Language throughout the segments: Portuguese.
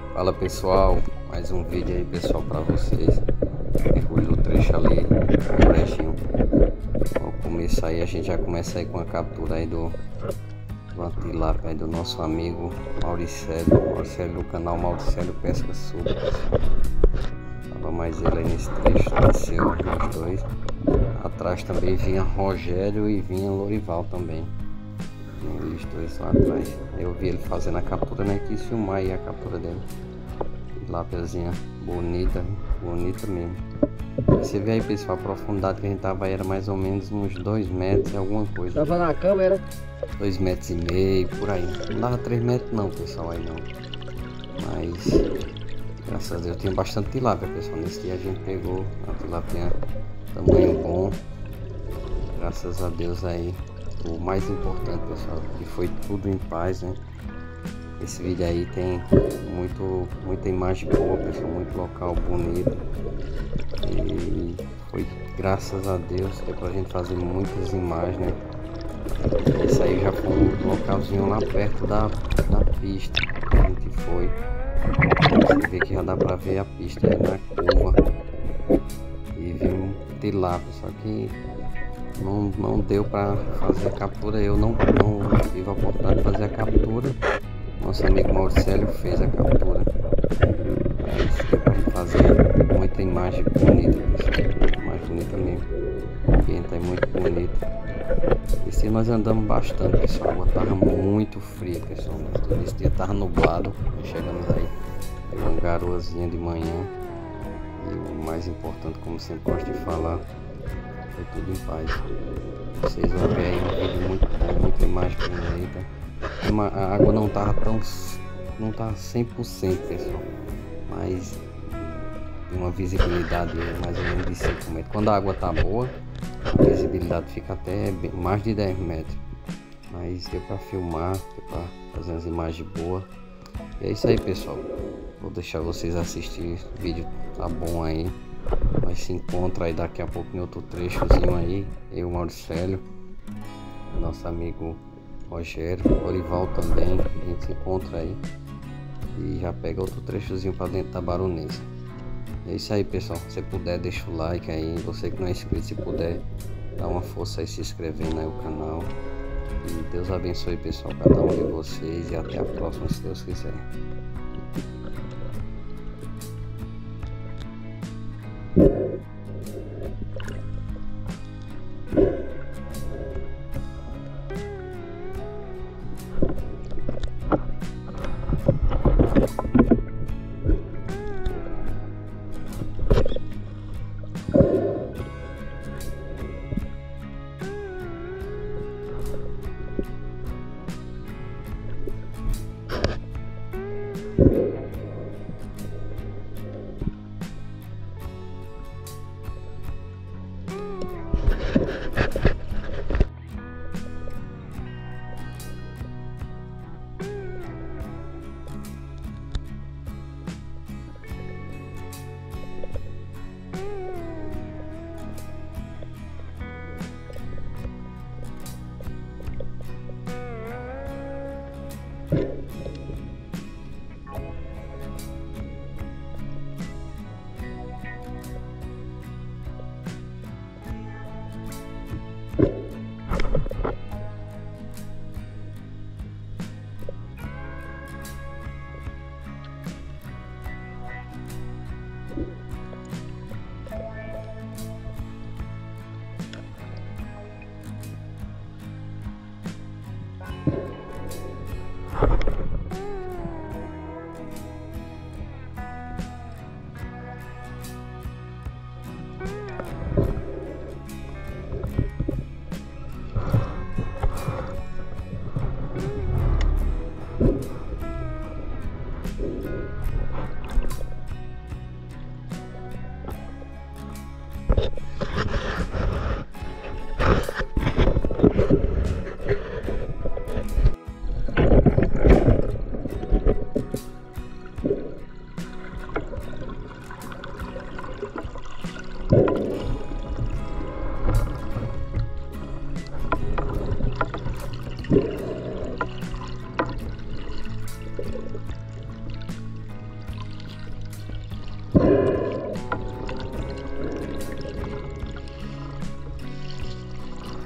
Fala pessoal, mais um vídeo aí pessoal para vocês. Mergulho do trecho ali, no brechinho. Vamos começar aí, a gente já começa aí com a captura aí do tilápia aí do nosso amigo Mauricélio do canal Mauricélio Pesca Sul. Tava mais ele aí nesse trecho, nasceu os dois. Atrás também vinha Rogério e vinha Lorival também. Os dois lá atrás. Eu vi ele fazendo a captura, né? Quis filmar aí a captura dele. Tilápiazinha bonita, bonita mesmo. Você vê aí pessoal, a profundidade que a gente tava aí era mais ou menos uns 2 metros e alguma coisa. Tava na câmera? 2,5 metros por aí. Não dava 3 metros não pessoal, aí não. Mas graças a Deus tinha bastante tilápia pessoal. Nesse dia a gente pegou uma tilápia tamanho bom. Graças a Deus aí. O mais importante pessoal, que foi tudo em paz, né? Esse vídeo aí tem muita imagem boa pessoal, muito local bonito. E foi graças a Deus que é pra gente fazer muitas imagens, né? Esse aí já foi um localzinho lá perto da pista que a gente foi. Você vê que já dá pra ver a pista aí na curva. E vi um tilápia, só que não deu para fazer a captura. Eu não tive a oportunidade de fazer a captura. Nosso amigo Mauricélio fez a captura. Mas deu para fazer muita imagem bonita, pessoal. Mais bonita mesmo. O ambiente é muito bonito. Esse dia nós andamos bastante, pessoal. A água estava muito fria, pessoal. Esse dia estava nublado. Chegamos aí, pegou uma garoazinha de manhã. E o mais importante, como sempre gosto de falar, foi tudo em paz. Vocês vão ver aí um vídeo muito bom, muita imagem bonita. A água não tava 100% pessoal, mas uma visibilidade mais ou menos de 5 metros. Quando a água tá boa, a visibilidade fica até mais de 10 metros. Mas deu para filmar, deu para fazer umas imagens boas. E é isso aí pessoal. Vou deixar vocês assistir o vídeo, tá bom aí. Nós se encontra aí daqui a pouco em outro trechozinho aí. Eu, Mauricélio, nosso amigo Rogério, Lorival também. A gente se encontra aí e já pega outro trechozinho para dentro da baronesa. É isso aí pessoal. Se puder, deixa o like aí. Você que não é inscrito, se puder, dá uma força aí se inscrevendo aí no canal. E Deus abençoe pessoal, cada um de vocês. E até a próxima, se Deus quiser.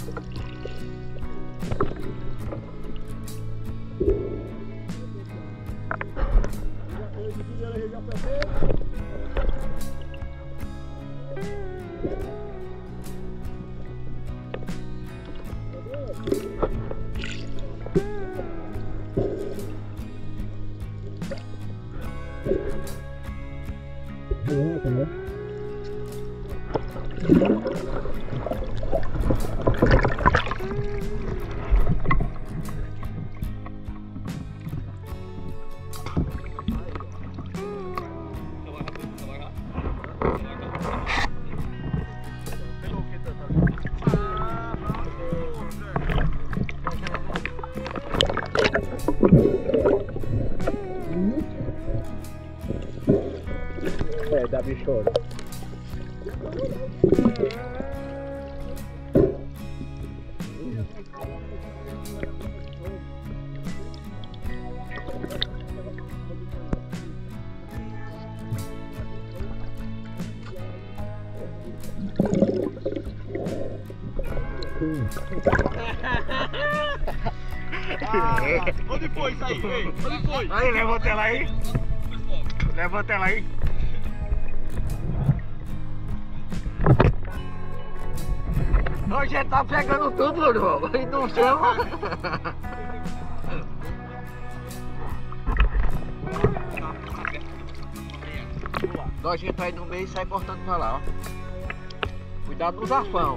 É, da bichona. Onde foi isso aí? Ei, onde foi? Aí, levanta ela aí. Levanta ela aí. Hoje tá pegando tudo, irmão. E não chama. Nós entra aí no meio e sai cortando pra lá, ó. Cuidado no zafão.